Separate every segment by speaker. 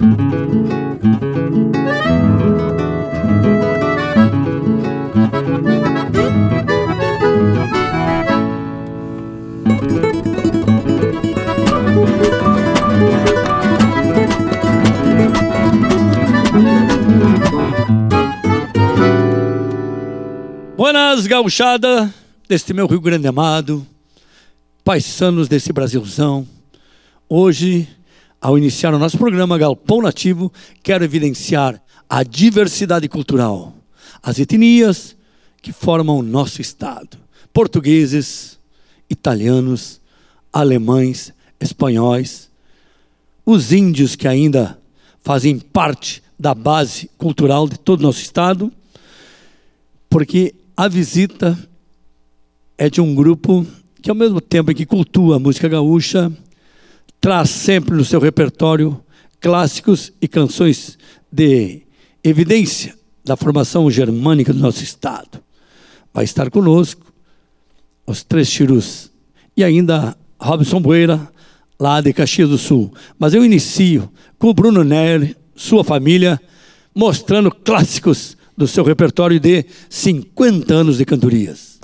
Speaker 1: Buenas, gauchada deste meu Rio Grande amado, paisanos desse Brasilzão. Hoje, ao iniciar o nosso programa Galpão Nativo, quero evidenciar a diversidade cultural, as etnias que formam o nosso estado. Portugueses, italianos, alemães, espanhóis, os índios que ainda fazem parte da base cultural de todo o nosso estado, porque a visita é de um grupo que, ao mesmo tempo em que cultua a música gaúcha, traz sempre no seu repertório clássicos e canções de evidência da formação germânica do nosso estado. Vai estar conosco os Três Chirus e ainda Robson Bueira, lá de Caxias do Sul. Mas eu inicio com o Bruno Nery, sua família, mostrando clássicos do seu repertório de 50 anos de cantorias.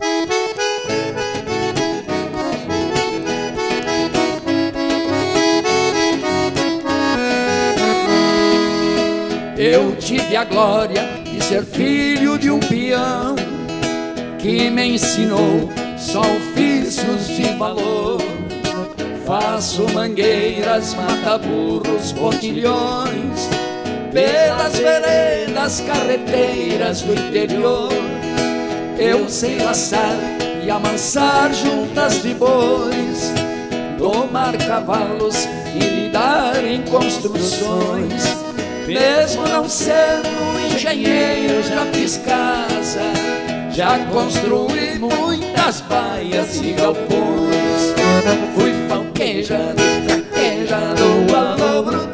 Speaker 2: Eu tive a glória de ser filho de um peão que me ensinou só ofícios de valor. Faço mangueiras, mata-burros, botilhões pelas veredas carreteiras do interior. Eu sei laçar e amansar juntas de bois, domar cavalos e lidar em construções. Mesmo não sendo engenheiro, já fiz casa, já construí muitas baias e galpões. Fui falquejado e traquejado, alô bruto,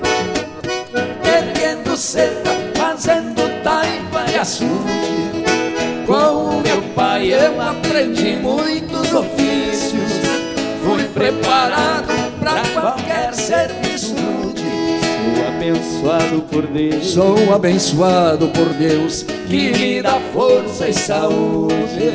Speaker 2: cerca, fazendo taipa e açude. Com meu pai eu aprendi muitos ofícios, fui preparado para qualquer serviço rude. Sou abençoado por Deus, sou abençoado por Deus, que me dá força e saúde.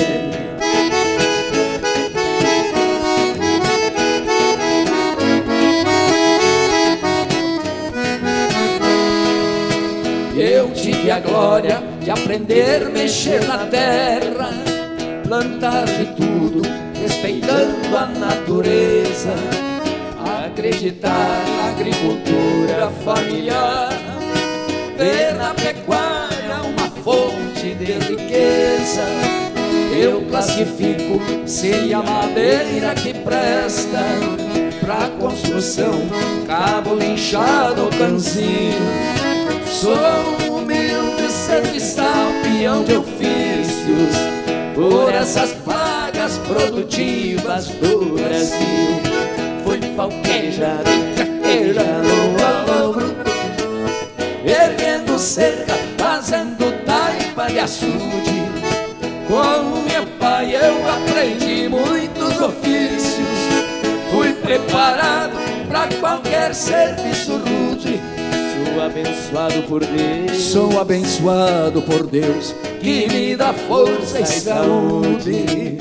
Speaker 2: Eu tive a glória de aprender a mexer na terra, plantar de tudo, respeitando a natureza, acreditar na agricultura familiar, ver na pecuária uma fonte de riqueza. Eu classifico se a madeira que presta pra construção, cabo linchado ou canzinho. Sou um humilde serviçal, peão de ofícios, por essas plagas produtivas do Brasil. Fui falquejado e traquejado, alô bruto, erguendo cerca, fazendo taipa de açude. Com meu pai eu aprendi muitos ofícios, fui preparado para qualquer serviço rude. Sou abençoado por Deus, sou abençoado por Deus, que me dá força e saúde.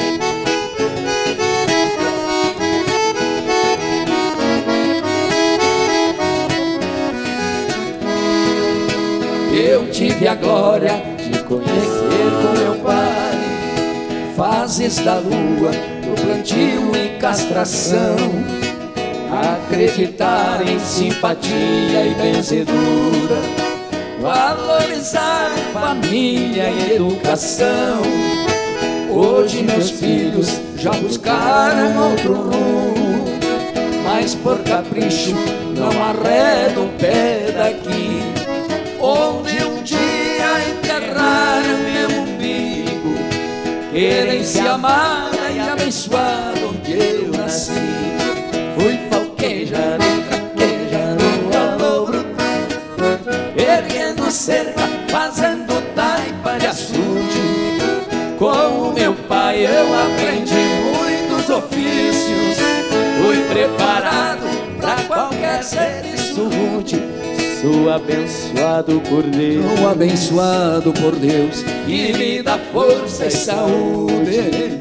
Speaker 2: Eu tive a glória de conhecer com meu pai fases da lua, do plantio e castração, acreditar em simpatia e benzedura, valorizar família e educação. Hoje meus filhos já buscaram outro rumo, mas por capricho não arredo o pé daqui, onde um dia enterraram meu umbigo. Querem se amar e abençoar onde eu nasci. Fui falquejado e traquejado, alô bruto, erguendo cerca, fazendo taipa de açude. Com o meu pai eu aprendi muitos ofícios, fui preparado para qualquer serviço rude.
Speaker 3: Sou abençoado por Deus.
Speaker 2: Sou abençoado por Deus e me dá força e saúde.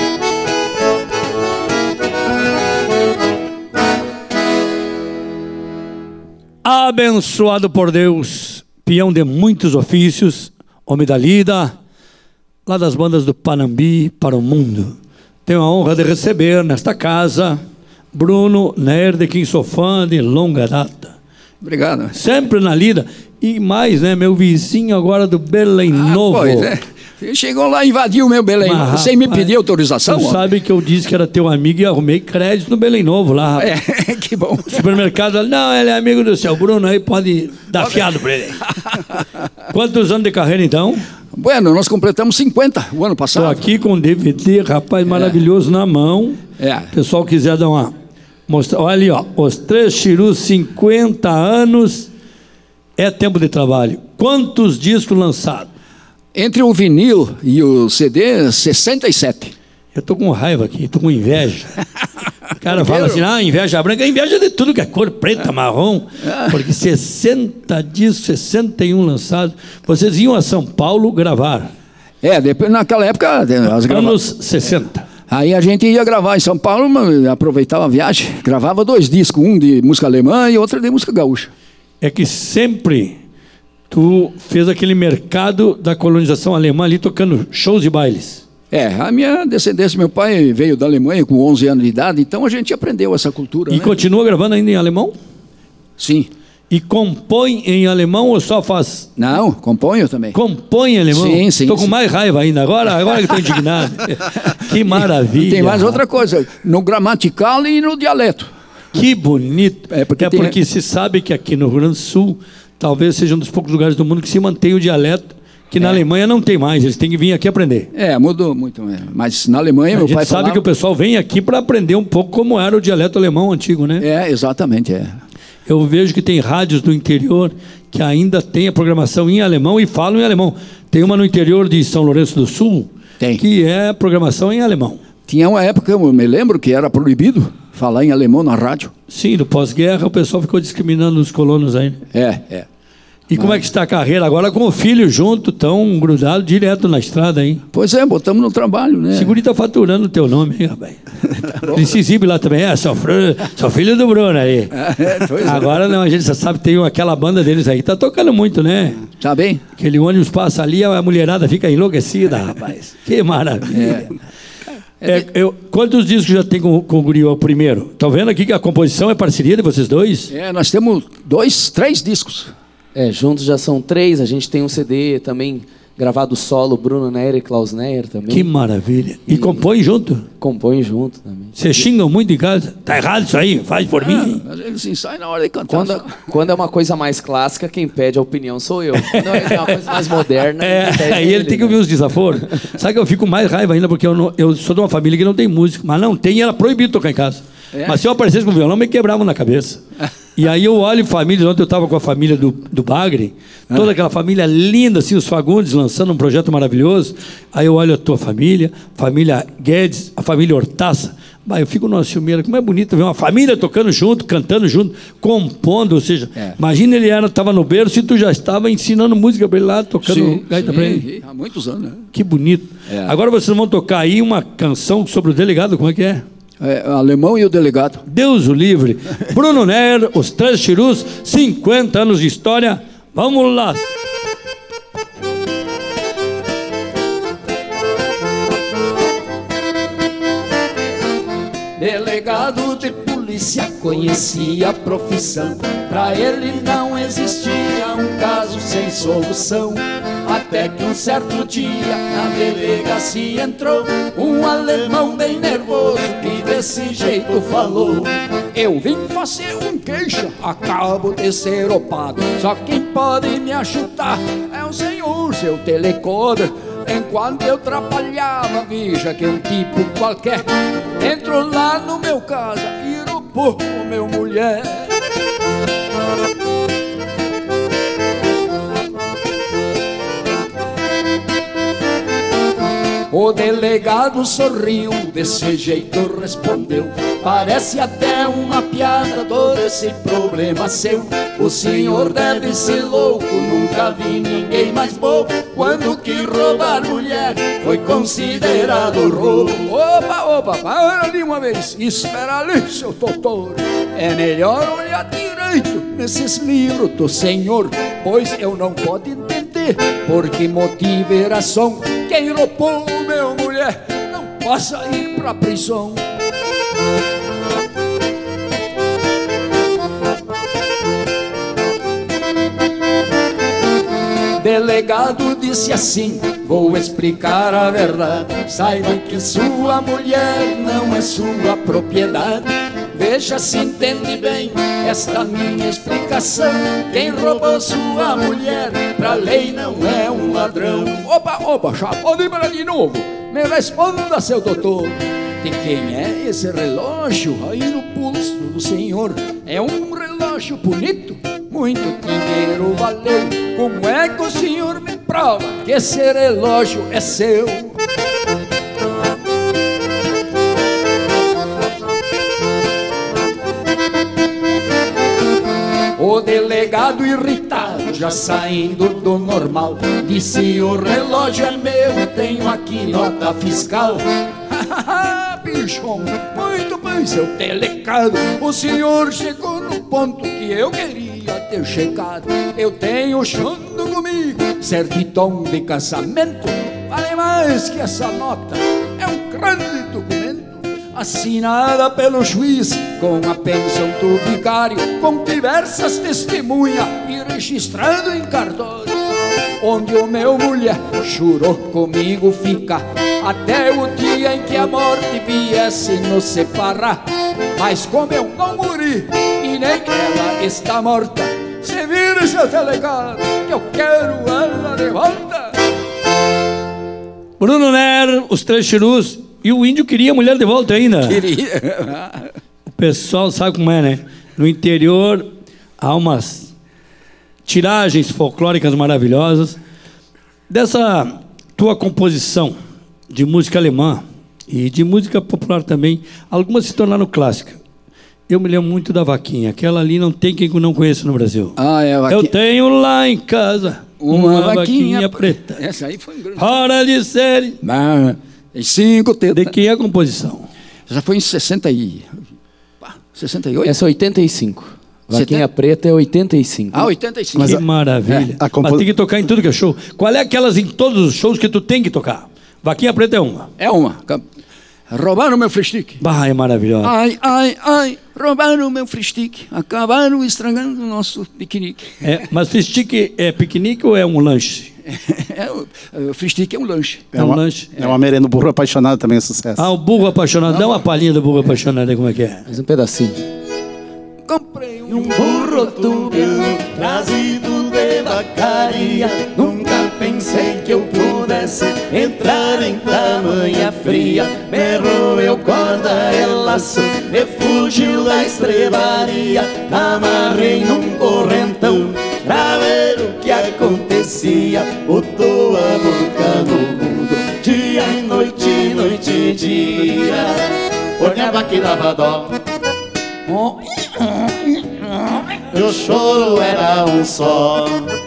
Speaker 1: Abençoado por Deus, peão de muitos ofícios, homem da lida, lá das bandas do Panambi para o mundo. Tenho a honra de receber nesta casa Bruno Neher, de quem sou fã de longa data.
Speaker 2: Obrigado.
Speaker 1: Sempre na lida. E mais, né, meu vizinho agora do Belém Novo.
Speaker 2: Pois é. Chegou lá e invadiu o meu Belém Novo, sem me pedir autorização.
Speaker 1: Tu sabe que eu disse que era teu amigo e arrumei crédito no Belém Novo lá, rapaz.
Speaker 2: É, que bom.
Speaker 1: Supermercado, não, ele é amigo do seu Bruno, aí pode dar fiado pra ele. Quantos anos de carreira, então?
Speaker 2: Bueno, nós completamos 50 o ano passado.
Speaker 1: Estou aqui com um DVD, rapaz, maravilhoso na mão.
Speaker 2: É.
Speaker 1: O pessoal quiser dar uma... Mostrar, olha ali, ó, os Três Chirus, 50 anos, é tempo de trabalho. Quantos discos lançados?
Speaker 2: Entre o vinil e o CD, 67.
Speaker 1: Eu tô com raiva aqui, tô com inveja. O cara fala assim, inveja branca, inveja de tudo que é cor, preta, marrom. Porque 60 discos, 61 lançados. Vocês iam a São Paulo gravar.
Speaker 2: É, depois, naquela época...
Speaker 1: Anos 60.
Speaker 2: Aí a gente ia gravar em São Paulo, aproveitava a viagem, gravava 2 discos, um de música alemã e outro de música gaúcha.
Speaker 1: É que sempre tu fez aquele mercado da colonização alemã ali, tocando shows e bailes.
Speaker 2: É, a minha descendência, meu pai veio da Alemanha com 11 anos de idade, então a gente aprendeu essa cultura.
Speaker 1: E continua gravando ainda em alemão?
Speaker 2: Sim.
Speaker 1: E compõe em alemão ou só faz...
Speaker 2: Não, componho também.
Speaker 1: Compõe em alemão?
Speaker 2: Sim, sim.
Speaker 1: Estou com mais raiva ainda, agora que estou indignado. Que maravilha.
Speaker 2: E tem mais outra coisa, no gramatical e no dialeto.
Speaker 1: Que bonito.
Speaker 2: É
Speaker 1: porque se sabe que aqui no Rio Grande do Sul, talvez seja um dos poucos lugares do mundo que se mantém o dialeto, que na Alemanha não tem mais, eles têm que vir aqui aprender.
Speaker 2: É, mudou muito. Mas na Alemanha, meu pai falava... A gente
Speaker 1: sabe que o pessoal vem aqui para aprender um pouco como era o dialeto alemão antigo, né?
Speaker 2: É, exatamente, é.
Speaker 1: Eu vejo que tem rádios do interior que ainda tem a programação em alemão e falam em alemão. Tem uma no interior de São Lourenço do Sul, que é programação em alemão.
Speaker 2: Tinha uma época, eu me lembro, que era proibido falar em alemão na rádio.
Speaker 1: Sim, no pós-guerra o pessoal ficou discriminando os colonos aí.
Speaker 2: É.
Speaker 1: E como é que está a carreira agora com o filho junto, tão grudado direto na estrada, hein?
Speaker 2: Pois é, botamos no trabalho, né?
Speaker 1: Seguro tá faturando o teu nome, hein, rapaz? Tá ele se exibe lá também, sou filho do Bruno aí. Agora não, a gente já sabe, tem aquela banda deles aí, tá tocando muito, né?
Speaker 2: Tá bem?
Speaker 1: Aquele ônibus passa ali, a mulherada fica enlouquecida, rapaz. Que maravilha. Quantos discos já tem com o Guri, o primeiro? Estão vendo aqui que a composição é parceria de vocês dois?
Speaker 2: É, nós temos 3 discos.
Speaker 3: Juntos já são 3, a gente tem um CD também gravado solo, Bruno Neher e Klaus Neher também.
Speaker 1: Que maravilha. E compõe junto?
Speaker 3: Compõe junto também.
Speaker 1: Vocês xingam muito em casa? Tá errado isso aí, faz por mim.
Speaker 2: Mas eles ensaiam na hora de cantar.
Speaker 3: Quando é uma coisa mais clássica, quem pede a opinião sou eu. Quando é uma coisa mais moderna,
Speaker 1: aí ele tem que ouvir os desaforos. Sabe que eu fico mais raiva ainda, porque eu sou de uma família que não tem música, mas não tem, e era proibido tocar em casa. Mas se eu aparecesse com violão, me quebravam na cabeça. E aí eu olho família, ontem eu estava com a família do Bagre, toda aquela família linda, assim, os Fagundes lançando um projeto maravilhoso. Aí eu olho a tua família Guedes, a família Hortaça. Eu fico numa ciumeira, como é bonito ver uma família tocando junto, cantando junto, compondo, ou seja, imagina ele estava no berço e tu já estava ensinando música para ele lá, tocando gaita para ele.
Speaker 2: Há muitos anos, né?
Speaker 1: Que bonito. Agora vocês vão tocar aí uma canção sobre o delegado, como é que é?
Speaker 2: Alemão e o Delegado.
Speaker 1: Deus o livre. Bruno Neher, os Três Chirus, 50 anos de história. Vamos lá.
Speaker 2: Delegado de polícia conhecia a profissão. Pra ele não existia um caso sem solução. Até que um certo dia na delegacia entrou um alemão bem nervoso que desse jeito falou: eu vim fazer um queixa, acabo de ser opado. Só quem pode me achutar é o senhor, seu telecoder. Enquanto eu trabalhava, veja que um tipo qualquer entrou lá no meu casa e roubou o meu mulher. O delegado sorriu, desse jeito respondeu: parece até uma piada todo esse problema seu. O senhor deve ser louco, nunca vi ninguém mais bobo. Quando que roubar mulher foi considerado roubo. Opa, para ali uma vez, espera ali, seu doutor. É melhor olhar direito nesses livros do senhor, pois eu não posso entender por que motivo e razão quem roubou meu mulher não possa ir pra prisão. Delegado disse assim: vou explicar a verdade. Saiba que sua mulher não é sua propriedade. Veja se entende bem esta minha explicação. Quem roubou sua mulher pra lei não é um ladrão. Opa, já pode ir para de novo. Me responda, seu doutor. De quem é esse relógio aí no pulso do senhor? É um relógio bonito, muito dinheiro valeu. Como é que o senhor me prova que esse relógio é seu? O delegado irritado, já saindo do normal, disse: o relógio é meu, tenho aqui nota fiscal. Bichão, muito bem, seu delegado. O senhor chegou no ponto que eu queria ter chegado. Eu tenho chando comigo certidão de casamento. Vale mais que essa nota, é um grande documento, assinada pelo juiz com a pensão do vigário, com diversas testemunhas e registrado em cartório, onde o meu mulher jurou comigo ficar até o dia em que a morte viesse nos separar. Mas como eu não morri e nem ela está morta, se vira, seu delegado, que eu quero ela de volta.
Speaker 1: Bruno Nero, os Três Chirus. E o índio queria a mulher de volta ainda.
Speaker 2: Queria.
Speaker 1: O pessoal sabe como é, né? No interior há umas tiragens folclóricas maravilhosas. Dessa tua composição de música alemã e de música popular também, algumas se tornaram clássicas. Eu me lembro muito da Vaquinha. Aquela ali não tem quem não conheça no Brasil.
Speaker 2: É a
Speaker 1: Eu tenho lá em casa uma vaquinha preta.
Speaker 2: Essa aí foi um grande...
Speaker 1: Fora de série.
Speaker 2: Tem 5 tetas.
Speaker 1: De quem é a composição?
Speaker 2: Já foi em 68?
Speaker 3: Essa é 85. Vaquinha Preta é 85.
Speaker 2: 85.
Speaker 1: Que maravilha. Mas tem que tocar em tudo que é show. Qual é aquelas em todos os shows que tu tem que tocar? Vaquinha Preta é uma.
Speaker 2: É uma. Roubaram meu fristique.
Speaker 1: É maravilhosa.
Speaker 2: Ai, roubaram meu fristique. Acabaram estragando o nosso piquenique.
Speaker 1: Mas fristique é piquenique ou é um lanche?
Speaker 2: O fristique é um lanche.
Speaker 1: É um lanche.
Speaker 4: É uma merenda. O Burro Apaixonado também é sucesso.
Speaker 1: O Burro Apaixonado. Dá uma palhinha do Burro Apaixonado aí, como é que é?
Speaker 3: Mais um pedacinho.
Speaker 2: Comprei
Speaker 5: um burro tubiano trazido de vacaria. Nunca pensei que eu pudesse entrar em tamanha fria. Me roeu corda e laço, me fugiu da estrebaria. Amarrei num correntão pra ver o que acontecia. Botou a boca no mundo, dia e noite, noite e dia. Olhava que dava dó, e o choro era um só.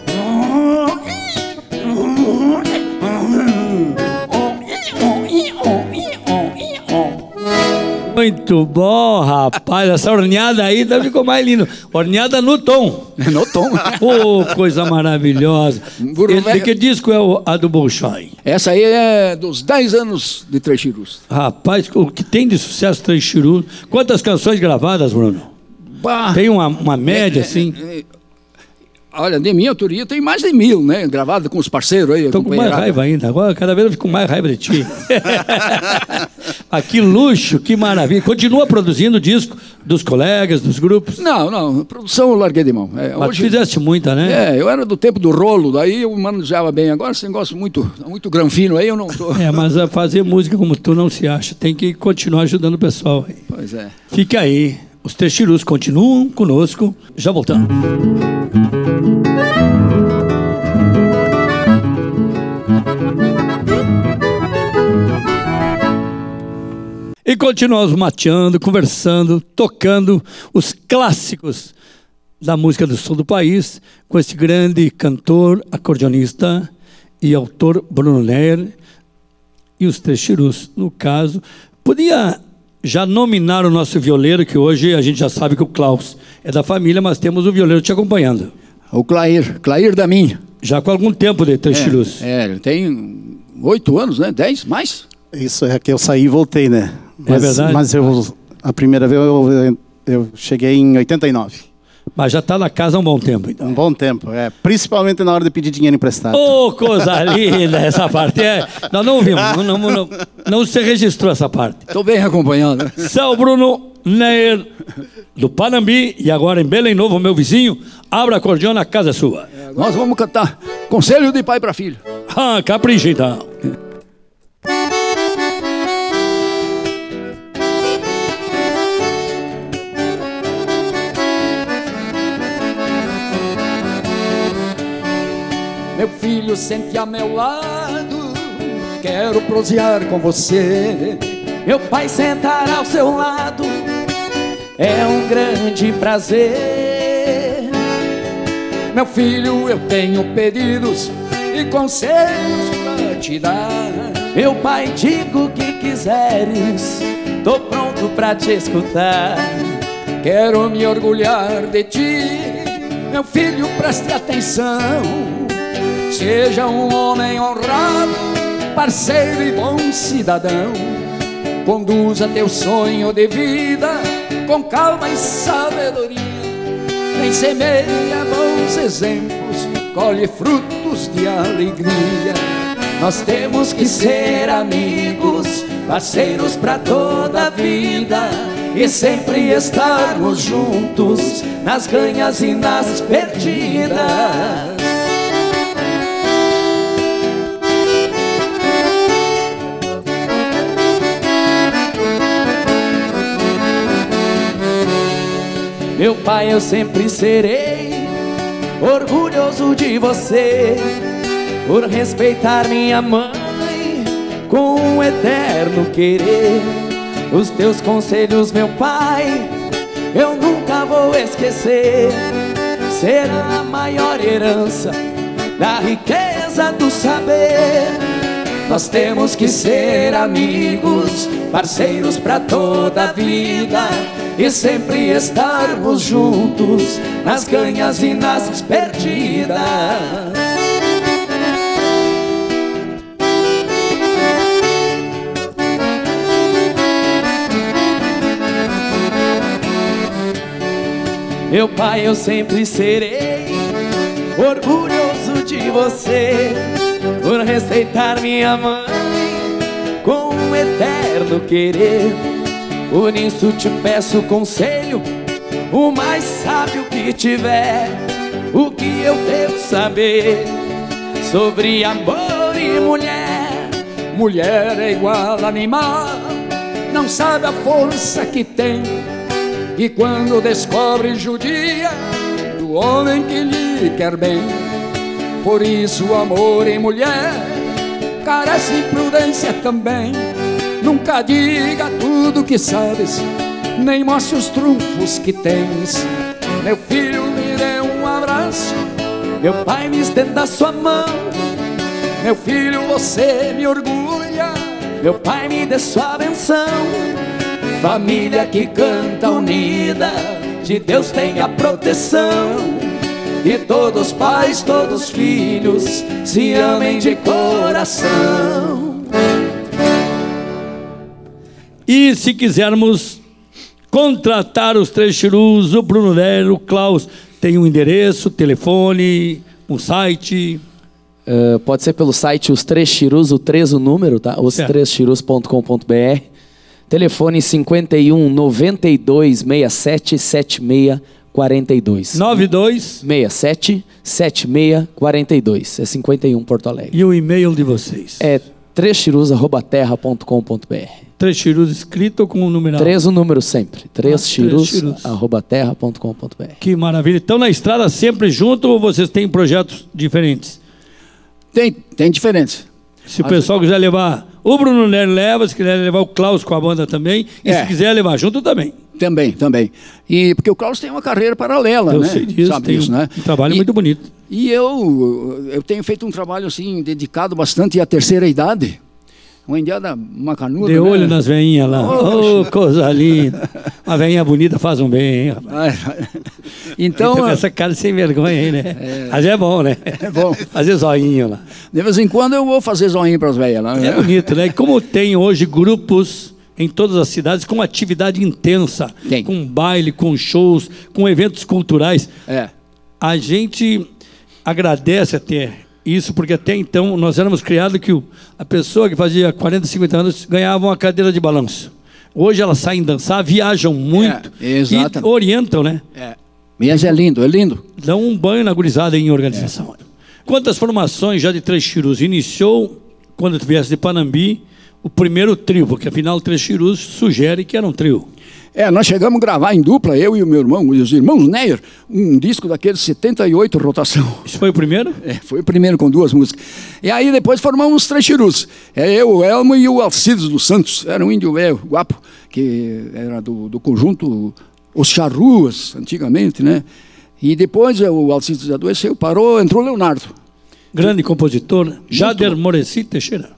Speaker 1: Muito bom, rapaz. Essa ornhada aí ficou mais linda. Ornhada no tom.
Speaker 2: No tom.
Speaker 1: Coisa maravilhosa. De que disco é a do Bolshoi?
Speaker 2: Essa aí é dos 10 anos de Três Chirus.
Speaker 1: Rapaz, o que tem de sucesso Três Chirus? Quantas canções gravadas, Bruno? Tem uma média, assim?
Speaker 2: Olha, de minha autoria tem mais de 1000, né? Gravada com os parceiros aí.
Speaker 1: Estou com mais raiva ainda. Agora, cada vez eu fico com mais raiva de ti. Que luxo, que maravilha. Continua produzindo disco dos colegas, dos grupos?
Speaker 2: Não. Produção eu larguei de mão.
Speaker 1: Mas hoje fizeste muita, né?
Speaker 2: Eu era do tempo do rolo, daí eu manejava bem. Agora, esse negócio muito granfino aí, eu não tô...
Speaker 1: Mas a fazer música como tu não se acha. Tem que continuar ajudando o pessoal.
Speaker 2: Pois é.
Speaker 1: Fica aí. Os Três Chirus continuam conosco. Já voltamos. continuamos mateando, conversando, tocando os clássicos da música do sul do país com esse grande cantor, acordeonista e autor Bruno Neyer e os Três Chirus. No caso, podia já nominar o nosso violeiro, que hoje a gente já sabe que o Klaus é da família, mas temos o violeiro te acompanhando.
Speaker 6: O Clair da minha.
Speaker 1: Já com algum tempo de Três Chirus.
Speaker 6: Ele tem 8 anos, né? 10, mais?
Speaker 4: Isso é que eu saí e voltei, né?
Speaker 1: É verdade?
Speaker 4: Mas a primeira vez eu cheguei em 89.
Speaker 1: Mas já está na casa há um bom tempo, então.
Speaker 4: Um bom tempo, principalmente na hora de pedir dinheiro emprestado.
Speaker 1: Ô, coisa linda essa parte. Nós não ouvimos, não se registrou essa parte.
Speaker 6: Estou bem acompanhado.
Speaker 1: Seu Bruno Neyer, do Panambi, e agora em Belém Novo, meu vizinho, abra acordeão na casa sua.
Speaker 6: Nós vamos cantar Conselho de Pai para Filho.
Speaker 1: Ah, capricha então.
Speaker 2: Meu filho, sente a meu lado, quero prosear com você.
Speaker 3: Meu pai sentar ao seu lado é um grande prazer.
Speaker 2: Meu filho, eu tenho pedidos e conselhos pra te dar.
Speaker 3: Meu pai, diga o que quiseres, tô pronto pra te escutar.
Speaker 2: Quero me orgulhar de ti, meu filho, preste atenção. Seja um homem honrado, parceiro e bom cidadão. Conduza teu sonho de vida com calma e sabedoria. Nem semeia bons exemplos, colhe frutos de alegria.
Speaker 3: Nós temos que ser amigos, parceiros pra toda a vida, e sempre estarmos juntos nas ganhas e nas perdidas. Meu pai, eu sempre serei orgulhoso de você, por respeitar minha mãe com um eterno querer. Os teus conselhos, meu pai, eu nunca vou esquecer. Será a maior herança da riqueza do saber. Nós temos que ser amigos, parceiros pra toda a vida, e sempre estarmos juntos nas ganhas e nas perdidas. Meu pai, eu sempre serei orgulhoso de você, por respeitar minha mãe com um eterno querer. Por isso te peço conselho, o mais sábio que tiver. O que eu devo saber sobre amor e mulher?
Speaker 2: Mulher é igual a animal, não sabe a força que tem, e quando descobre judia do homem que lhe quer bem. Por isso o amor em mulher carece de prudência também. Nunca diga tudo que sabes, nem mostre os trunfos que tens. Meu filho, me dê um abraço,
Speaker 3: meu pai, me estenda sua mão.
Speaker 2: Meu filho, você me orgulha,
Speaker 3: meu pai, me dê sua benção. Família que canta unida, de Deus tem a proteção. E todos pais, todos filhos, se amem de coração.
Speaker 1: E se quisermos contratar os Três Chirus, o Bruno Neyer, o Klaus, tem um endereço, telefone, um site?
Speaker 3: Pode ser pelo site Os Três Chirus, o 3 o número, tá? Os3chirus.com.br. Telefone 51 92 67 76 42.
Speaker 1: 92
Speaker 3: 67 76 42. É 51 Porto Alegre.
Speaker 1: E o e-mail de vocês?
Speaker 3: É trechirus@terra.com.br.
Speaker 1: Três Chirus escrito com o numeral?
Speaker 3: 3 o número sempre. trechirus@terra.com.br.
Speaker 1: Que maravilha. Estão na estrada sempre junto ou vocês têm projetos diferentes?
Speaker 6: Tem diferentes.
Speaker 1: Se o pessoal quiser levar O Bruno Nery leva, se quiser levar o Klaus com a banda também. E se quiser levar junto também.
Speaker 6: Também. E porque o Klaus tem uma carreira paralela,
Speaker 1: eu
Speaker 6: né?
Speaker 1: Sei disso,
Speaker 6: Sabe
Speaker 1: tem
Speaker 6: isso, né?
Speaker 1: Um trabalho muito bonito.
Speaker 6: E eu tenho feito um trabalho assim, dedicado bastante à terceira idade. Uma indiada macanuda.
Speaker 1: De olho nas veinhas lá. Oh, coisa linda. Uma veinha bonita faz um bem, hein, rapaz?
Speaker 6: Então,
Speaker 1: com essa cara sem vergonha aí, né? Mas é bom, né?
Speaker 6: É bom.
Speaker 1: Fazer zoinho lá.
Speaker 6: De vez em quando eu vou fazer zoinho para as velhas lá.
Speaker 1: É bonito, né? E como tem hoje grupos em todas as cidades com atividade intensa, com baile, com shows, com eventos culturais, a gente agradece até isso, porque até então nós éramos criados que a pessoa que fazia 40, 50 anos ganhava uma cadeira de balanço. Hoje elas saem dançar, viajam muito e orientam, né?
Speaker 6: Mas é lindo.
Speaker 1: Dão um banho na gurizada em organização. Quantas formações já de Três Chirus? Iniciou, quando tu viesse de Panambi, o primeiro trio, porque afinal o Três Chirus sugere que era um trio.
Speaker 6: Nós chegamos a gravar em dupla, eu e o meu irmão, os irmãos Neyer, um disco daqueles 78 rotação.
Speaker 1: Isso foi o primeiro?
Speaker 6: Foi o primeiro com 2 músicas. E aí depois formamos os Três Chirus. Eu, o Elmo e o Alcides dos Santos. Era um índio velho, guapo, que era do conjunto Os Charruas, antigamente, né? E depois o Alcides adoeceu, parou, entrou o Leonardo.
Speaker 1: Grande compositor, Jader Moreci Teixeira.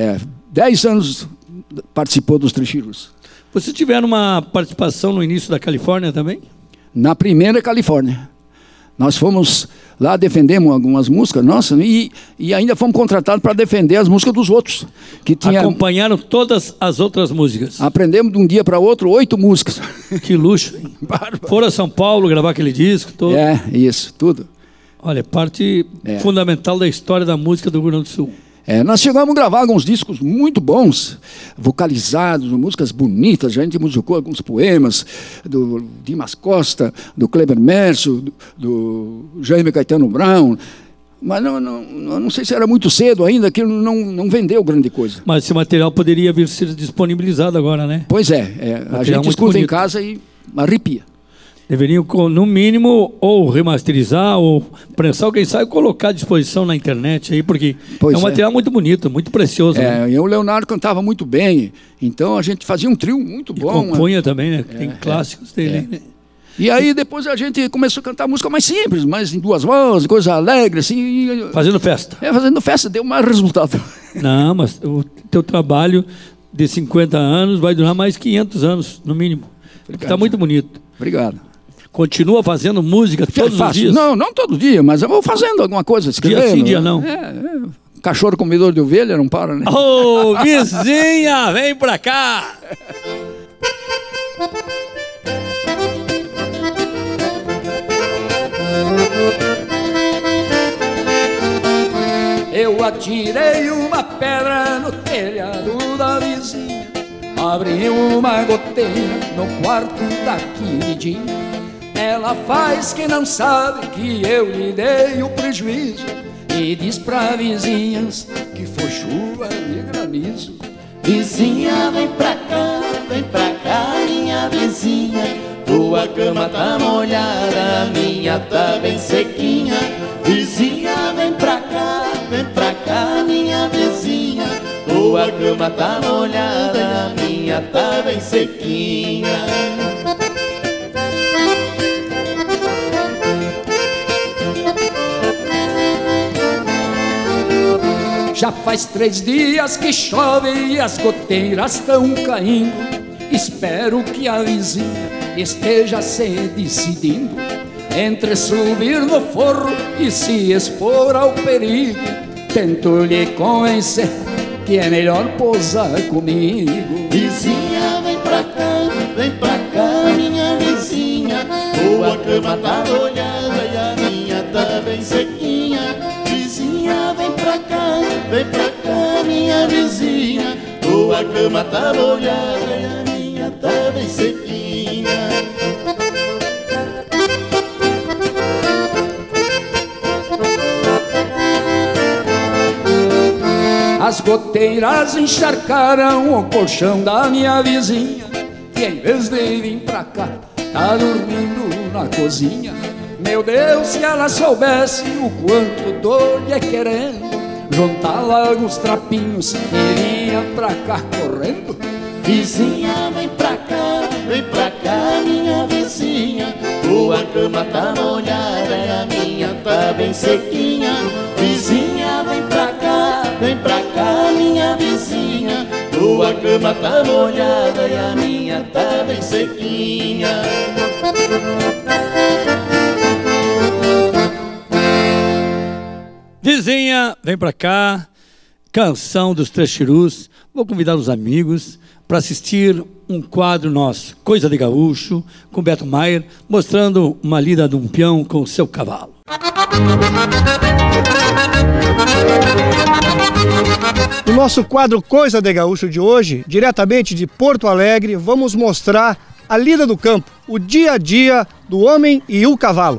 Speaker 6: 10 anos participou dos Três Chirus.
Speaker 1: Vocês tiveram uma participação no início da Califórnia também?
Speaker 6: Na primeira Califórnia. Nós fomos lá, defendemos algumas músicas nossas e ainda fomos contratados para defender as músicas dos outros.
Speaker 1: Acompanharam todas as outras músicas?
Speaker 6: Aprendemos de um dia para outro 8 músicas.
Speaker 1: Que luxo, hein? Foram a São Paulo gravar aquele disco todo?
Speaker 6: Isso, tudo.
Speaker 1: Olha, parte fundamental da história da música do Rio Grande do Sul.
Speaker 6: Nós chegamos a gravar alguns discos muito bons, vocalizados, músicas bonitas. A gente musicou alguns poemas do Dimas Costa, do Kleber Merso, do Jaime Caetano Brown. Mas não sei se era muito cedo ainda, que não vendeu grande coisa.
Speaker 1: Mas esse material poderia vir ser disponibilizado agora, né?
Speaker 6: Pois a gente escuta bonito em casa e arrepia.
Speaker 1: Deveriam, no mínimo, ou remasterizar, ou prensar, quem sabe, colocar à disposição na internet aí, porque é um material muito bonito, muito precioso. Né?
Speaker 6: E o Leonardo cantava muito bem, então a gente fazia um trio muito bom.
Speaker 1: E compunha também, né? Tem clássicos dele. Né?
Speaker 6: E aí depois a gente começou a cantar música mais simples, mais em 2 vozes, coisa alegre, assim.
Speaker 1: Fazendo festa.
Speaker 6: Fazendo festa, deu mais resultado.
Speaker 1: Não, mas o teu trabalho de 50 anos vai durar mais 500 anos, no mínimo. Está muito bonito.
Speaker 6: Obrigado.
Speaker 1: Continua fazendo música todos os dias?
Speaker 6: Não todo dia, mas eu vou fazendo alguma coisa, escrevendo.
Speaker 1: Dia sim, dia não.
Speaker 6: Cachorro comedor de ovelha não para, né?
Speaker 1: Ô, vizinha, vem pra cá!
Speaker 2: Eu atirei uma pedra no telhado da vizinha, abri uma goteira no quarto da queridinha. Ela faz que não sabe que eu lhe dei o prejuízo e diz pra vizinhas que foi chuva de granizo.
Speaker 5: Vizinha, vem pra cá, minha vizinha. Tua cama tá molhada, a minha tá bem sequinha. Vizinha, vem pra cá, minha vizinha. Tua cama tá molhada, a minha tá bem sequinha.
Speaker 2: Já faz 3 dias que chove e as goteiras estão caindo. Espero que a vizinha esteja se decidindo entre subir no forro e se expor ao perigo. Tento lhe convencer que é melhor pousar comigo.
Speaker 5: Vizinha, vem pra cá, minha vizinha. Tua cama tá molhada e a minha tá bem sequinha. Vizinha, vem pra cá, minha vizinha. Tua cama tá molhada e a minha tá bem sequinha.
Speaker 2: As goteiras encharcaram o colchão da minha vizinha, que em vez de vir pra cá, tá dormindo na cozinha. Meu Deus, se ela soubesse o quanto tô lhe querendo, juntar logo os trapinhos e
Speaker 1: vinha pra cá correndo.
Speaker 5: Vizinha, vem pra cá, minha vizinha. Tua cama tá molhada e a minha tá bem sequinha. Vizinha, vem pra cá, minha vizinha. Tua cama tá molhada e a minha tá bem sequinha.
Speaker 1: Vizinha, vem pra cá, canção dos Três Chirus. Vou convidar os amigos para assistir um quadro nosso, Coisa de Gaúcho, com Beto Maier, mostrando uma lida de um peão com o seu cavalo.
Speaker 7: No nosso quadro Coisa de Gaúcho de hoje, diretamente de Porto Alegre, vamos mostrar a lida do campo, o dia a dia do homem e o cavalo.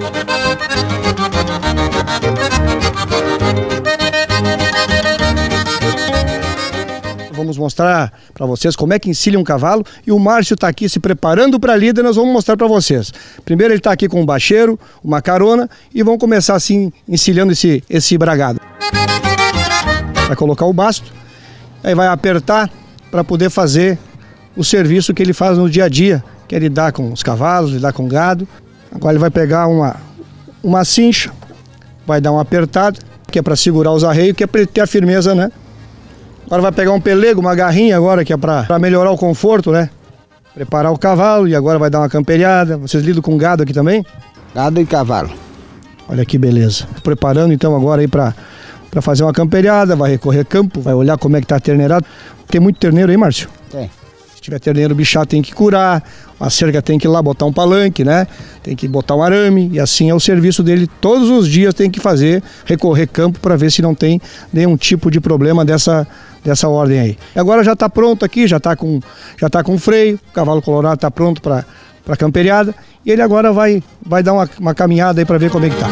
Speaker 7: Vamos mostrar para vocês como é que encilha um cavalo, e o Márcio está aqui se preparando para a lida e nós vamos mostrar para vocês. Primeiro ele está aqui com um bacheiro, uma carona, e vamos começar assim encilhando esse bragado. Vai colocar o basto, aí vai apertar para poder fazer o serviço que ele faz no dia a dia, que é lidar com os cavalos, lidar com o gado. Agora ele vai pegar uma cincha, vai dar uma apertada, que é para segurar os arreios, que é para ele ter a firmeza, né? Agora vai pegar um pelego, uma garrinha agora, que é para melhorar o conforto, né? Preparar o cavalo, e agora vai dar uma camperiada. Vocês lidam com gado aqui também?
Speaker 8: Gado e cavalo.
Speaker 7: Olha que beleza. Preparando então agora aí para fazer uma camperiada, vai recorrer campo, vai olhar como é que tá terneirado. Tem muito terneiro aí, Márcio?
Speaker 8: Tem.
Speaker 7: Se tiver terneiro, o bichado tem que curar, a cerca tem que ir lá botar um palanque, né? Tem que botar um arame, e assim é o serviço dele. Todos os dias tem que fazer, recorrer campo para ver se não tem nenhum tipo de problema dessa ordem aí. Agora já está pronto aqui, já tá com freio, o cavalo colorado está pronto para camperiada, e ele agora vai dar uma caminhada aí para ver como é que tá.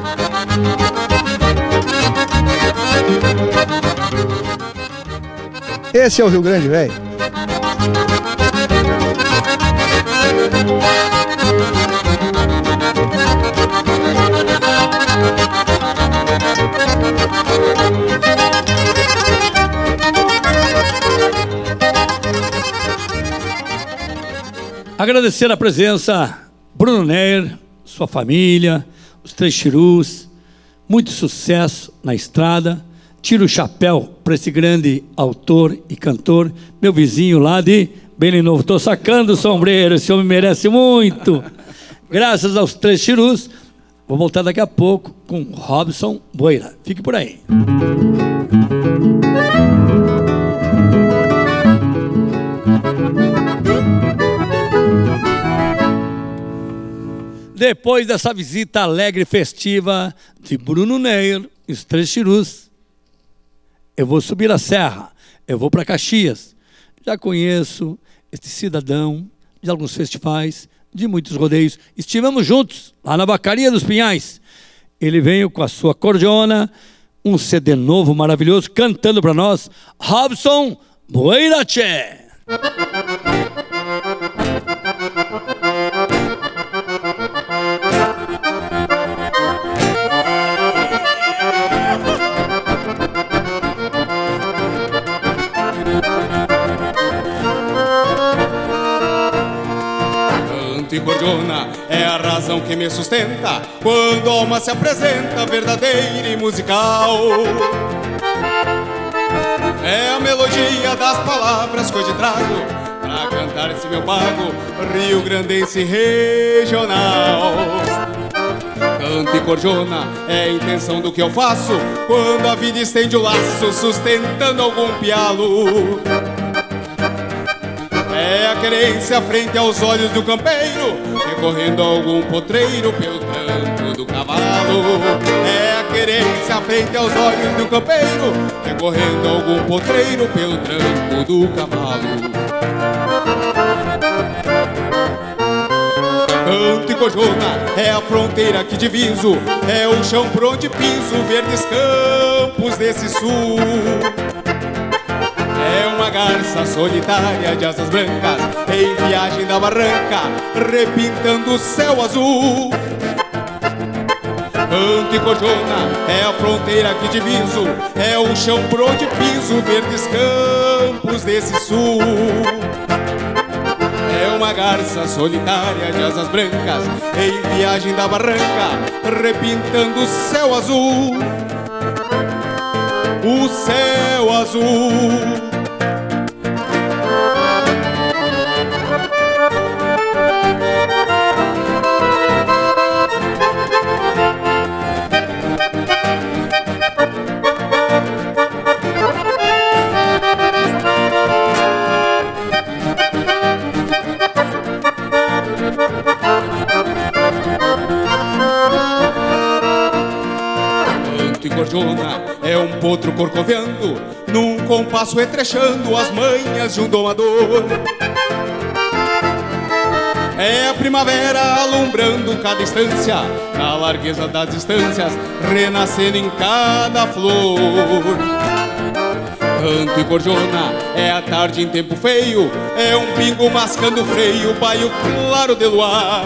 Speaker 7: Esse é o Rio Grande, velho.
Speaker 1: Agradecer a presença, Bruno Neyer, sua família, os Três Chirus, muito sucesso na estrada. Tiro o chapéu para esse grande autor e cantor, meu vizinho lá de Bem Novo. Estou sacando o sombreiro, esse homem merece muito. Graças aos Três Chirus. Vou voltar daqui a pouco com Robson Boira. Fique por aí. Depois dessa visita alegre e festiva de Bruno Neyer e os Três Chirus, eu vou subir a serra, eu vou para Caxias. Já conheço este cidadão de alguns festivais, de muitos rodeios. Estivemos juntos lá na Vacaria dos Pinhais. Ele veio com a sua cordiona, um CD novo, maravilhoso, cantando para nós, Robson Boira Tchê.
Speaker 9: E cordiona é a razão que me sustenta quando a alma se apresenta verdadeira e musical. É a melodia das palavras que hoje trago pra cantar esse meu pago rio-grandense regional. Canto e cordiona é a intenção do que eu faço quando a vida estende o laço sustentando algum pialo. É a querência frente aos olhos do campeiro, recorrendo a algum potreiro pelo tranco do cavalo. É a querência frente aos olhos do campeiro, recorrendo a algum potreiro pelo tranco do cavalo. Canto e cordiona é a fronteira que diviso, é o chão por onde piso, verdes campos desse sul. É uma garça solitária de asas brancas em viagem da barranca, repintando o céu azul. Canto e Corjona é a fronteira que diviso, é o chão por onde piso, verdes campos desse sul. É uma garça solitária de asas brancas, em viagem da barranca, repintando o céu azul. O céu azul. Corjona é um potro corcoveando, num compasso retrechando as manhas de um domador. É a primavera alumbrando cada instância, na largueza das distâncias, renascendo em cada flor. Canto e Corjona é a tarde em tempo feio, é um pingo mascando freio, baio claro de luar.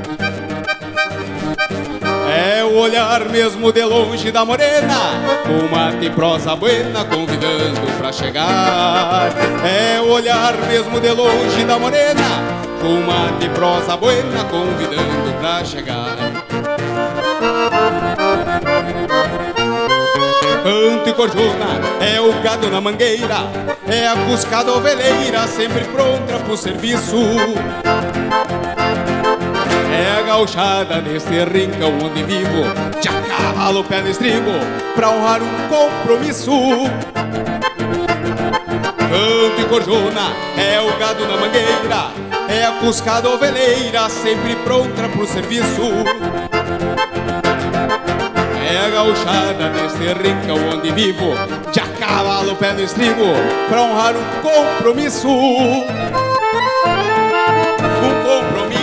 Speaker 9: É o olhar mesmo de longe da morena, com mate e prosa buena convidando pra chegar. É o olhar mesmo de longe da morena, com mate e prosa buena convidando pra chegar. Canto e Corjona é o gado na mangueira, é a cuscada oveleira sempre pronta pro serviço. É a gauchada nesse rincão onde vivo, de a cavalo pé no estribo, pra honrar um compromisso. Canto e Corjona é o gado na mangueira, é a cuscada oveleira sempre pronta pro serviço. É a gauchada nesse rincão onde vivo, de a cavalo pé no estribo, pra honrar um compromisso. Um compromisso.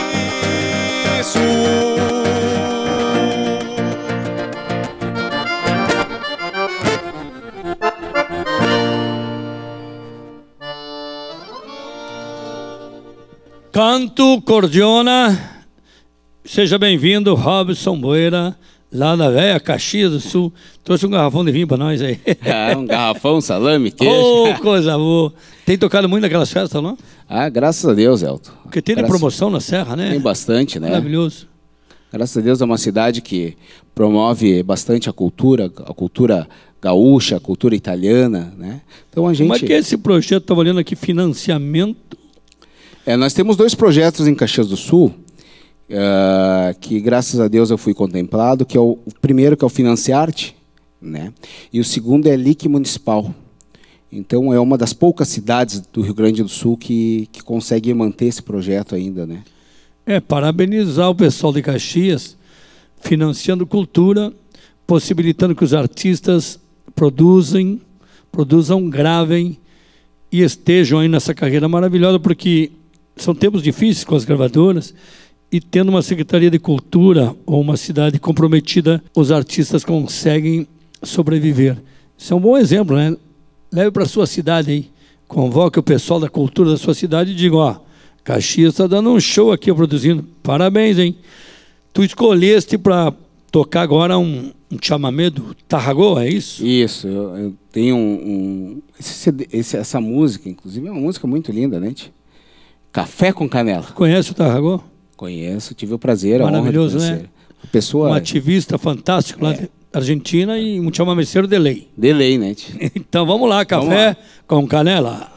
Speaker 1: Canto Corjona, seja bem-vindo, Robson Boeira, lá da velha Caxias do Sul. Trouxe um garrafão de vinho pra nós aí.
Speaker 8: Ah, um garrafão, salame, queijo.
Speaker 1: Oh, coisa boa. Tem tocado muito naquelas festas, não?
Speaker 8: Ah, graças a Deus, Elton.
Speaker 1: Porque tem promoção na Serra, né?
Speaker 8: Tem bastante, né?
Speaker 1: Maravilhoso.
Speaker 8: Graças a Deus é uma cidade que promove bastante a cultura gaúcha, a cultura italiana, né? Então a gente...
Speaker 1: Como é que é esse projeto? Estava olhando aqui, financiamento.
Speaker 8: Nós temos 2 projetos em Caxias do Sul, que graças a Deus eu fui contemplado, que é o primeiro, que é o Financiarte, né? E o segundo é LIC Municipal. Então é uma das poucas cidades do Rio Grande do Sul que consegue manter esse projeto ainda, né?
Speaker 1: Parabenizar o pessoal de Caxias, financiando cultura, possibilitando que os artistas produzam, gravem e estejam aí nessa carreira maravilhosa, porque são tempos difíceis com as gravadoras, e tendo uma Secretaria de Cultura ou uma cidade comprometida, os artistas conseguem sobreviver. Isso é um bom exemplo, né? Leve para a sua cidade aí, convoque o pessoal da cultura da sua cidade e diga, ó, Caxias está dando um show aqui, produzindo. Parabéns, hein? Tu escolheste para tocar agora um chamamé do Tarragó, é isso?
Speaker 8: Isso, eu tenho essa música, inclusive, é uma música muito linda, né? Café com Canela.
Speaker 1: Conhece o Tarragó?
Speaker 8: Conheço, tive o prazer, a honra de
Speaker 1: maravilhoso,
Speaker 8: conhecer.
Speaker 1: né?
Speaker 8: Pessoa...
Speaker 1: Um ativista fantástico lá da Argentina e um chamameceiro de lei.
Speaker 8: De lei, né?
Speaker 1: Então vamos lá, Café com Canela.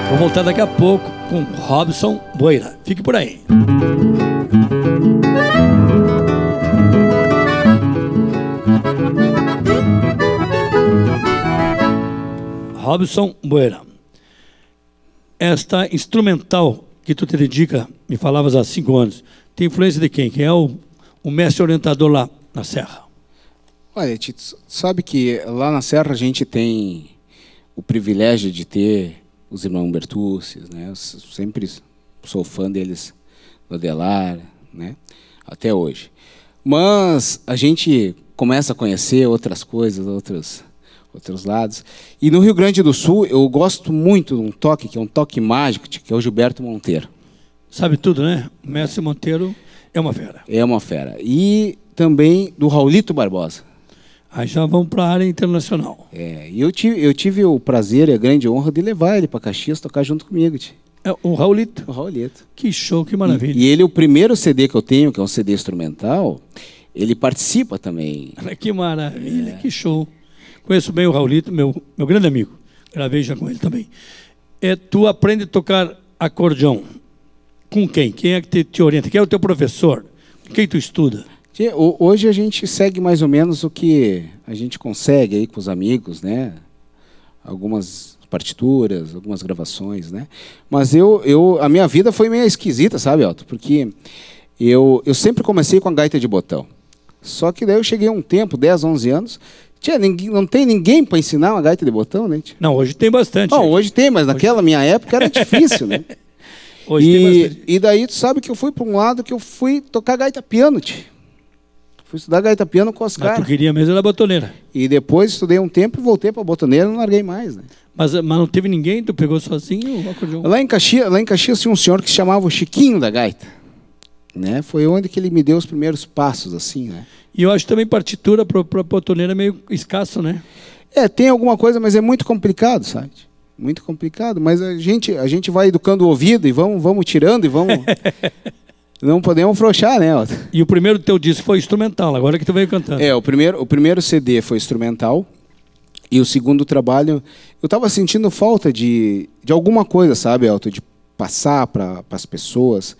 Speaker 1: Vou voltar daqui a pouco com Robson Boeira. Fique por aí. Robson Boeira. Esta instrumental que tu te dedica, me falavas há 5 anos, tem influência de quem? Quem é o mestre orientador lá na Serra?
Speaker 8: Olha, Tito, sabe que lá na Serra a gente tem o privilégio de ter os irmãos Bertucci, né? Eu sempre sou fã deles, do Adelar, né? Até hoje. Mas a gente começa a conhecer outras coisas, outros lados. E no Rio Grande do Sul, eu gosto muito de um toque, que é um toque mágico, que é o Gilberto Monteiro.
Speaker 1: Sabe tudo, né? O mestre Monteiro é uma fera.
Speaker 8: É uma fera. E também do Raulito Barbosa.
Speaker 1: Aí já vamos para a área internacional.
Speaker 8: E eu tive o prazer e a grande honra de levar ele para Caxias tocar junto comigo.
Speaker 1: O Raulito?
Speaker 8: O Raulito.
Speaker 1: Que show, que maravilha.
Speaker 8: E ele, o primeiro CD que eu tenho, que é um CD instrumental, ele participa também.
Speaker 1: Que maravilha, que show. Conheço bem o Raulito, meu grande amigo. Gravei já com ele também. Tu aprende a tocar acordeão com quem? Quem é que te orienta? Quem é o teu professor? Com quem tu estuda?
Speaker 8: Hoje a gente segue mais ou menos o que a gente consegue aí com os amigos, né? Algumas partituras, algumas gravações, né? Mas a minha vida foi meio esquisita, sabe, Elton? Porque eu sempre comecei com a gaita de botão. Só que daí eu cheguei a um tempo, 10, 11 anos, não tem ninguém para ensinar uma gaita de botão, né?
Speaker 1: Não, hoje tem bastante.
Speaker 8: Hoje tem, mas naquela minha época era difícil, né?
Speaker 1: Hoje tem bastante.
Speaker 8: E daí tu sabe que eu fui para um lado que eu fui tocar gaita piano, Fui estudar gaita piano com os caras.
Speaker 1: Tu queria mesmo era botoneira.
Speaker 8: E depois estudei um tempo e voltei para a botoneira e não larguei mais, né?
Speaker 1: Mas não teve ninguém? Tu pegou sozinho o acordeão?
Speaker 8: Lá em Caxias tinha um senhor que se chamava o Chiquinho da Gaita, né? Foi onde que ele me deu os primeiros passos, assim, né?
Speaker 1: E eu acho também partitura para botoneira meio escasso, né?
Speaker 8: Tem alguma coisa, mas é muito complicado, sabe? Muito complicado, mas a gente vai educando o ouvido e vamos tirando e vamos... Não podemos afrouxar, né, Otto?
Speaker 1: E o primeiro teu disco foi instrumental, agora que tu veio cantando.
Speaker 8: O primeiro CD foi instrumental e o segundo trabalho... Eu estava sentindo falta de alguma coisa, sabe, Elton? De passar para as pessoas.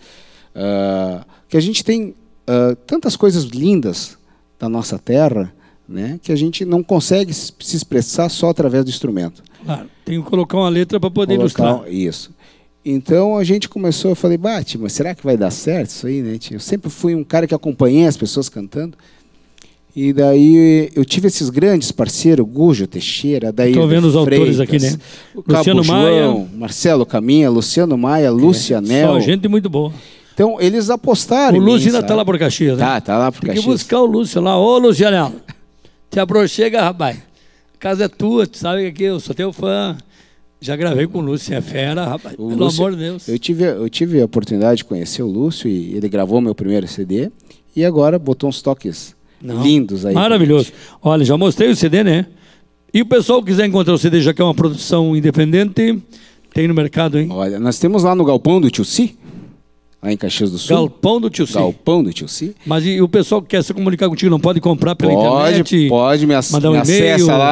Speaker 8: Que a gente tem tantas coisas lindas da nossa terra, né, que a gente não consegue se expressar só através do instrumento.
Speaker 1: Claro, tem que colocar uma letra para poder ilustrar.
Speaker 8: Isso. Então a gente começou, eu falei, mas será que vai dar certo isso aí, né? Eu sempre fui um cara que acompanhei as pessoas cantando. E daí eu tive esses grandes parceiros, Gujo Teixeira, daí
Speaker 1: estou vendo os autores aqui, né?
Speaker 8: Luciano Maia, Marcelo Caminha, Luciano Maia, Lúcia Nel.
Speaker 1: Só gente muito boa.
Speaker 8: Então eles apostaram.
Speaker 1: O Lúcio ainda está lá por Caxias, né?
Speaker 8: Tá lá por Caxias.
Speaker 1: Tem que buscar o Lúcio lá. Ô, Luciano, te aproxega, rapaz. A casa é tua, tu sabe que aqui eu sou teu fã. Já gravei com o Lúcio, é fera, rapaz. Pelo Lúcio, amor de Deus.
Speaker 8: Eu tive a oportunidade de conhecer o Lúcio e ele gravou meu primeiro CD e agora botou uns toques lindos aí.
Speaker 1: Maravilhoso. Olha, já mostrei o CD, né? E o pessoal que quiser encontrar o CD, já que é uma produção independente, tem no mercado, hein?
Speaker 8: Olha, nós temos lá no Galpão do Tio Si, lá em Caxias do Sul.
Speaker 1: Galpão do Tio Si.
Speaker 8: Galpão do Tio Si.
Speaker 1: Mas e o pessoal que quer se comunicar contigo não pode comprar pela internet?
Speaker 8: Pode, me acessa lá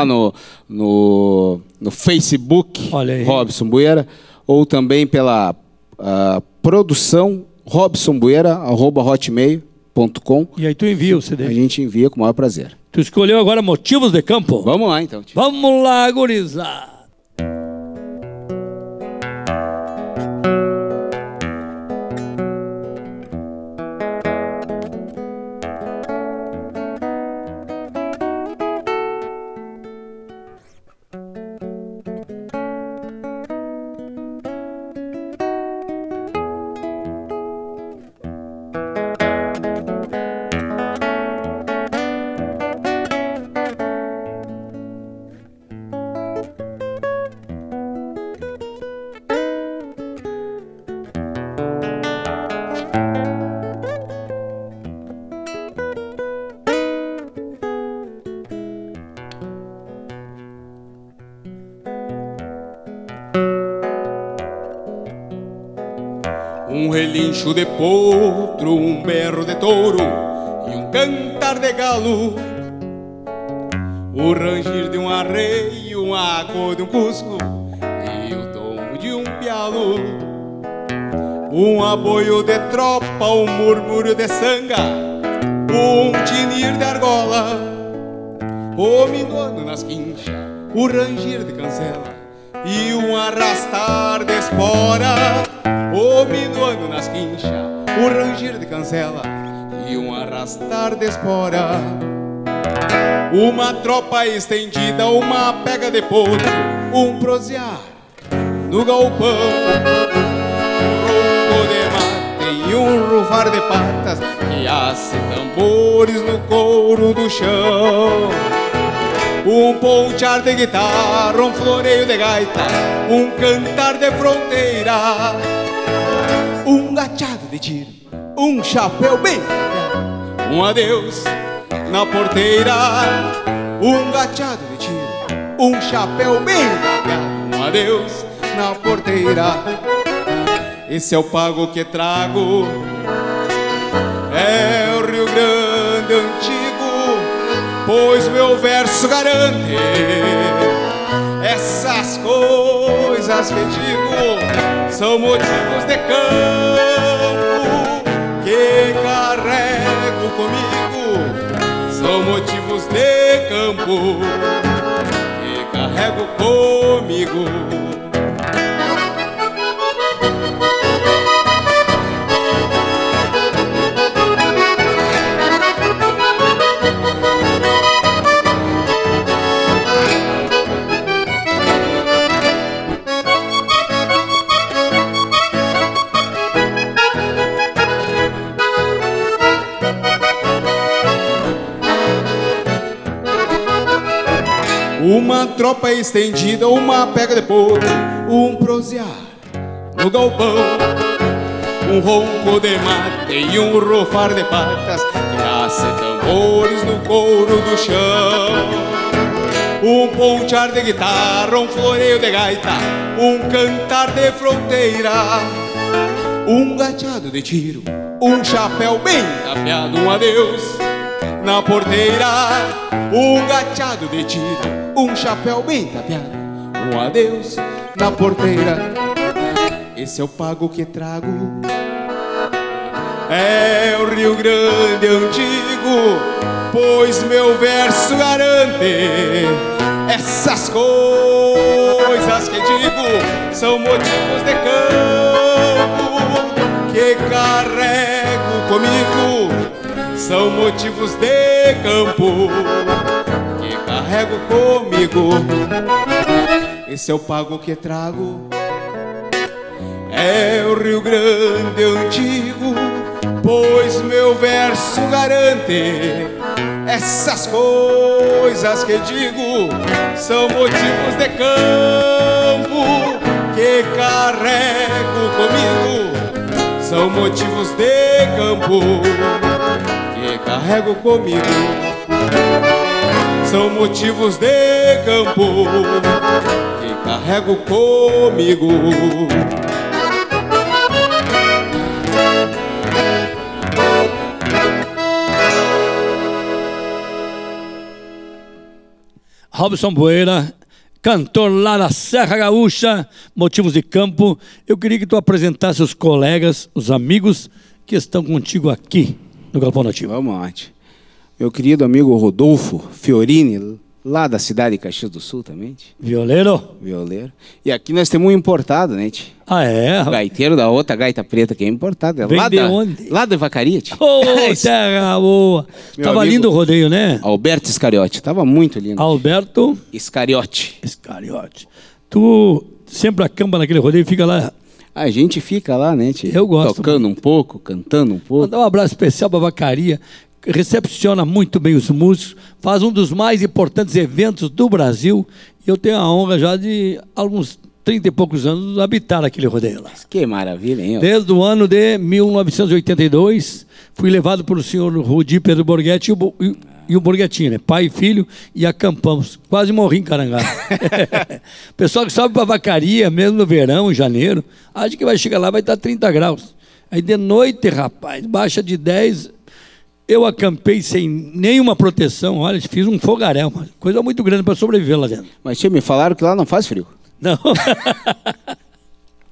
Speaker 8: no Facebook, Robson Boeira, ou também pela produção robsonboeira@hotmail.com.
Speaker 1: E aí tu envia o CD.
Speaker 8: A gente envia com o maior prazer.
Speaker 1: Tu escolheu agora Motivos de Campo?
Speaker 8: Vamos lá, então.
Speaker 1: Vamos lá, gurizada.
Speaker 9: Um relincho de potro, um berro de touro e um cantar de galo, o rangir de um arreio, um aco de um cusco e o tombo de um pialo. pialo, um aboio de tropa, um murmúrio de sanga, um tinir de argola, o minuano nas quinchas, o rangir de cancela e um arrastar de espora. O minuano nas quinchas, o rangir de cancela e um arrastar de espora. Uma tropa estendida, uma pega de potro, um prosear no galpão, um ronco de mate e um rufar de patas que hace tambores no couro do chão. Um ponchar de guitarra, um floreio de gaita, um cantar de fronteira, um gachado de tiro, um chapéu bem tapeado, um adeus na porteira, um gachado de tiro, um chapéu bem tapeado, um adeus na porteira. Esse é o pago que trago, é o Rio Grande antigo, pois meu verso garante essas coisas que digo, são motivos de campo que carrego comigo, são motivos de campo que carrego comigo. Uma tropa estendida, uma pega de potro, um prosear no galpão, um ronco de mate e um rufar de patas que hace tambores no couro do chão. Um ponchar de guitarra, um floreio de gaita, um cantar de fronteira, um gachado de tiro, um chapéu bem tapeado, um adeus na porteira, um gachado de tiro, um chapéu bem tapeado, um adeus na porteira. Esse é o pago que trago, é o Rio Grande antigo, pois meu verso garante essas coisas que digo, são motivos de campo que carrego comigo, são motivos de campo que carrego comigo. Esse é o pago que trago, é o Rio Grande antigo, pois meu verso garante essas coisas que digo, são motivos de campo que carrego comigo, são motivos de campo que carrego comigo, são motivos de campo que carrego comigo.
Speaker 1: Robson Boeira, cantor lá da Serra Gaúcha, motivos de campo. Eu queria que tu apresentasse os colegas, os amigos que estão contigo aqui no Galpão Nativo.
Speaker 8: Vamos lá. Meu querido amigo Rodolfo Fiorini, lá da cidade de Caxias do Sul também.
Speaker 1: Violeiro?
Speaker 8: Violeiro. E aqui nós temos um importado, né?
Speaker 1: Ah, é?
Speaker 8: Gaiteiro da outra gaita preta que é importada.
Speaker 1: Vem
Speaker 8: lá
Speaker 1: de onde?
Speaker 8: Lá de Vacaria.
Speaker 1: Ô, terra boa. Tava lindo o rodeio, né?
Speaker 8: Alberto Iscariote. Tava muito lindo.
Speaker 1: Alberto?
Speaker 8: Iscariote.
Speaker 1: Iscariote. Tu sempre acampa naquele rodeio e fica lá...
Speaker 8: A gente fica lá, né?
Speaker 1: Eu gosto.
Speaker 8: Tocando um pouco, cantando um pouco.
Speaker 1: Mandar um abraço especial para a Vacaria, que recepciona muito bem os músicos, faz um dos mais importantes eventos do Brasil. E eu tenho a honra já de alguns 30 e poucos anos habitar aquele rodeio lá.
Speaker 8: Que maravilha, hein?
Speaker 1: Desde o ano de 1982, fui levado pelo senhor Rudi Pedro Borghetti e o Borghetinho, né? Pai e filho, e acampamos. Quase morri em Carangá. Pessoal que sobe para a Vacaria, mesmo no verão, em janeiro, acha que vai chegar lá, vai estar 30 graus. Aí de noite, rapaz, baixa de 10, eu acampei sem nenhuma proteção, olha, fiz um fogaréu, uma coisa muito grande para sobreviver lá dentro.
Speaker 8: Mas me falaram que lá não faz frio.
Speaker 1: Não.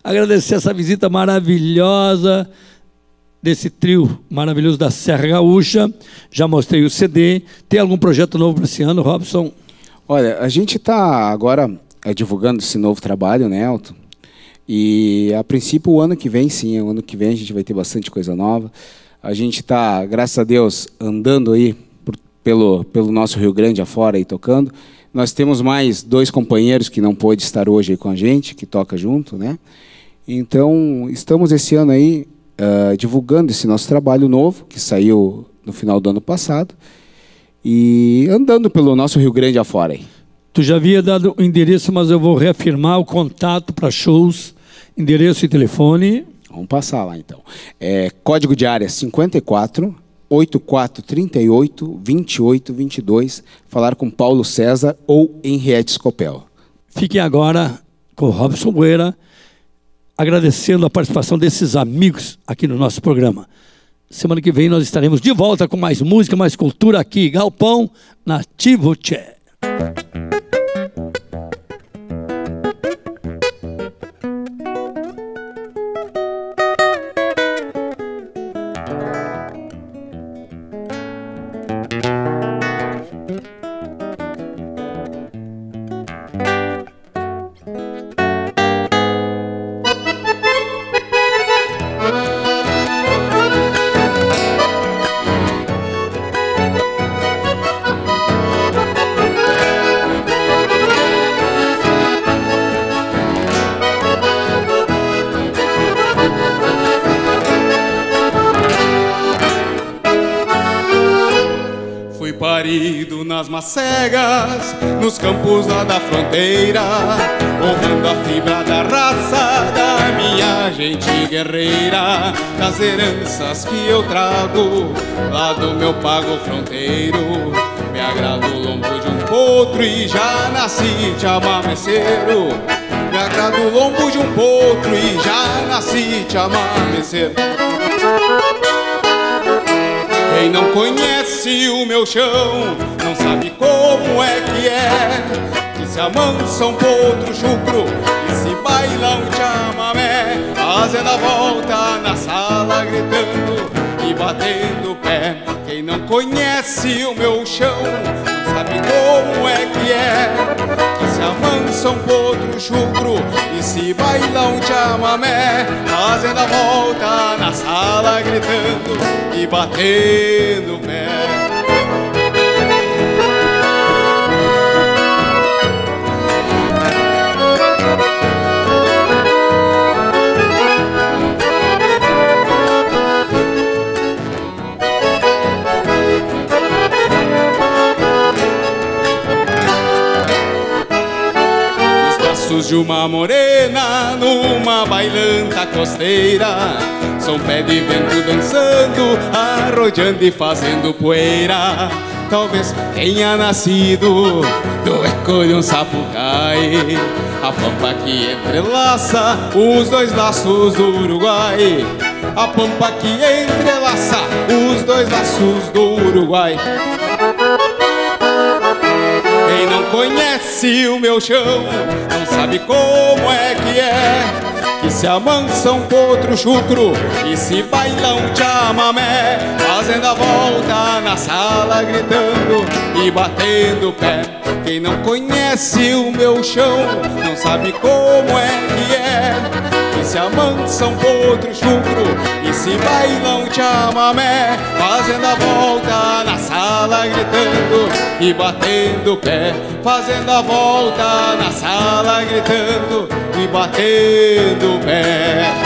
Speaker 1: agradecer essa visita maravilhosa desse trio maravilhoso da Serra Gaúcha. Já mostrei o CD. Tem algum projeto novo para esse ano, Robson?
Speaker 8: Olha, a gente está agora divulgando esse novo trabalho, né, Elton? E a princípio o ano que vem, sim, o ano que vem a gente vai ter bastante coisa nova. A gente está, graças a Deus, andando aí pelo nosso Rio Grande afora, aí tocando. Nós temos mais 2 companheiros que não pôde estar hoje aí com a gente, que toca junto, né? Então, estamos esse ano aí divulgando esse nosso trabalho novo, que saiu no final do ano passado, e andando pelo nosso Rio Grande afora aí.
Speaker 1: Tu já havia dado o endereço, mas eu vou reafirmar o contato para shows, endereço e telefone.
Speaker 8: Vamos passar lá, então. Código de área 54 8438 2822. Falar com Paulo César ou Henriette Scopel.
Speaker 1: Fiquem agora com o Robson Bueira, agradecendo a participação desses amigos aqui no nosso programa. Semana que vem nós estaremos de volta com mais música, mais cultura aqui. Galpão Nativo Tchê.
Speaker 9: Parido nas macegas, nos campos lá da fronteira, honrando a fibra da raça da minha gente guerreira, das heranças que eu trago lá do meu pago fronteiro. Me agrada o lombo de um potro e já nasci chamameceiro. Me agrada o lombo de um potro e já nasci chamameceiro. Quem não conhece o meu chão não sabe como é, que se amansa um potro chucro e se baila um chamamé, fazendo a volta na sala, gritando e batendo o pé. Quem não conhece o meu chão não sabe como é, que se amansa um potro chucro e se baila um chamamé, fazendo a volta na sala, gritando e batendo o pé. De uma morena numa bailanta costeira, som pé de vento dançando, arrodeando e fazendo poeira. Talvez tenha nascido do eco de um sapucai, a pampa que entrelaça os 2 laços do Uruguai. A pampa que entrelaça os 2 laços do Uruguai. Quem não conhece o meu chão não sabe como é, que se amansa um potro chucro e se baila um chamamé, fazendo a volta na sala, gritando e batendo o pé. Quem não conhece o meu chão não sabe como é, que se amansa um potro chucro e se baila um chamamé, fazendo a volta na sala, gritando e batendo o pé, fazendo a volta na sala, gritando e batendo o pé.